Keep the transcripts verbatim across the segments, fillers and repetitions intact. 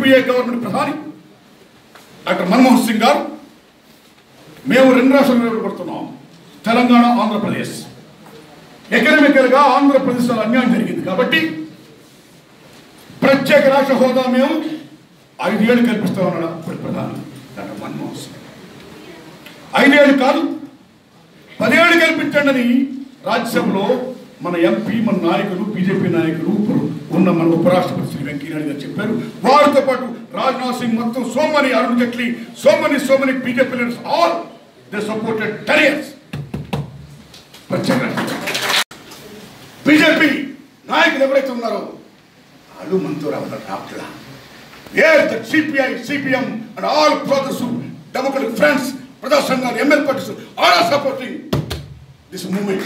UPA government ప్రధాని doctor Manmohan Singh గారు మేము రెండు రాష్ట్రాలు పడుతున్నాం, తెలంగాణ ఆంధ్రప్రదేశ్. ఎకనామికల్గా ఆంధ్రప్రదేశ్లో అన్యాయం జరిగింది కాబట్టి ప్రత్యేక రాష్ట్ర హోదా మేము ఐదేళ్ళు కల్పిస్తామన్నాడు అప్పటి ప్రధాని డాక్టర్ మన్మోహన్ సింగ్. ఐదేళ్ళు కాదు పదేళ్ళు కల్పించండి అని రాజ్యసభలో మన ఎంపీ, మన నాయకులు, బీజేపీ నాయకులు, ఉన్న మన ఉపరాష్ట్రపతి శ్రీ వెంకయ్యనాయుడు గారు చెప్పారు. వారితో పాటు రాజ్నాథ్ సింగ్, మొత్తం so many, Arun Jaitley, so many so many BJP leaders, all they supported terrorists. ప్రత్యేక బీజేపీ నాయకులు ఎవరైతే ఉన్నారో వాళ్ళు మనతో రావాలి రాప్తులా. Yes, the C P I, C P M and all progressive democratic friends, Prada Sangha, M L parties, all are supporting this movement.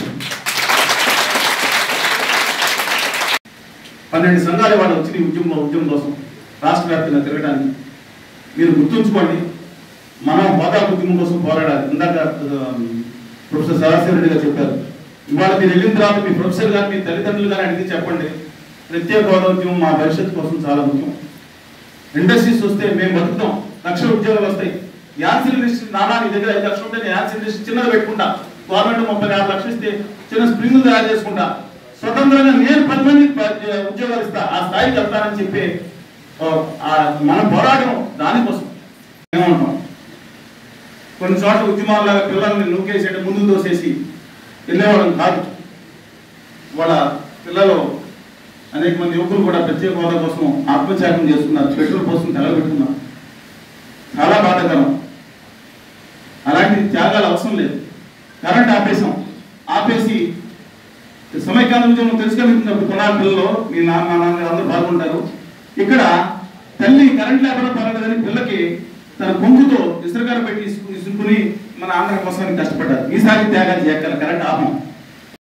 పన్నెండు సంఘాలు వాళ్ళు వచ్చి ఉద్యమం ఉద్యమం కోసం రాష్ట్ర వ్యాప్తంగా తిరగడానికి మీరు గుర్తుంచుకోండి. మనం హోదా ఉద్యమం కోసం పోరాడాలి. ఇందాక ప్రొఫెసర్ సదాశివ రెడ్డి గారు చెప్పారు. ఇవాళ మీరు వెళ్ళిన తర్వాత మీ ప్రొఫెసర్ గారు, మీ తల్లిదండ్రులు గారు అడిగి చెప్పండి, ప్రత్యేక హోదా ఉద్యమం మా భవిష్యత్తు కోసం చాలా ముఖ్యం. ఇండస్ట్రీస్ వస్తే మేము బతుకుతాం, లక్షల ఉద్యోగాలు వస్తాయి. యాన్సిల్ ఇండస్ట్రీ నానా నీ దగ్గర ఐదు లక్షలు ఉంటే నేను యాన్సిల్ ఇండస్ట్రీ చిన్నది పెట్టుకుంటా, గవర్నమెంట్ ముప్పై ఆరు లక్షలు ఇస్తే చిన్న స్ప్రింగ్ తయారు చేసుకుంటా, స్వతంత్రంగా నేను పది మంది ఉద్యోగాలు ఇస్తా, ఆ స్థాయికి వెళ్తానని చెప్పి మన పోరాటం దానికోసం ఏమంటాం. కొన్ని చోట్ల ఉద్యమాల్లాగా పిల్లల్ని నూకేసేట ముందు దోసేసి వెళ్ళేవాళ్ళం కాదు. వాళ్ళ పిల్లలు అనేక మంది యువకులు కూడా ప్రత్యేక హోదా కోసం ఆత్మత్యాగం చేస్తున్నారు, పెట్రోల్ కోసం తెలబెట్టుకున్నారు. చాలా బాధాకరం. అలాంటి త్యాగాలు అవసరం లేదు. కరెంట్ ఆపేసాం, ఆపేసి సమైక్యాంధ్ర ఉద్యమం తెలుసుకెళ్తున్నప్పుడు కొనాలి పిల్లలు, మీ నాన్న మా నాన్న అందరూ బాగుంటారు. ఇక్కడ తల్లి కరెంట్ లేకుండా పర్వాలేదని పిల్లకి తన గొంతుతో ఇసురుగారు పెట్టి ఇసుకుని మన ఆంధ్ర కోసానికి కష్టపడ్డారు. ఈసారి త్యాగాలు చేయగల కరెంట్ ఆపం.